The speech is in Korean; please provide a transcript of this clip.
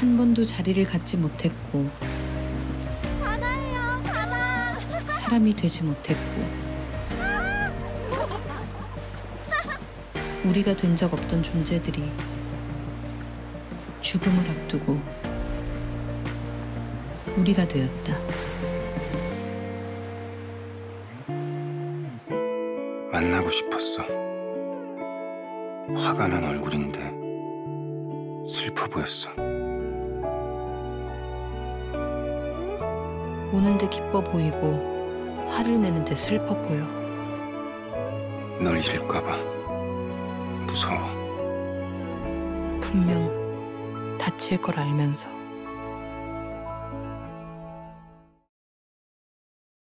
한 번도 자리를 갖지 못했고 하나예요, 하나. 사람이 되지 못했고 우리가 된 적 없던 존재들이 죽음을 앞두고 우리가 되었다. 만나고 싶었어. 화가 난 얼굴인데 슬퍼 보였어. 우는데 기뻐 보이고 화를 내는데 슬퍼 보여. 널 잃을까 봐 무서워. 분명 다칠 걸 알면서.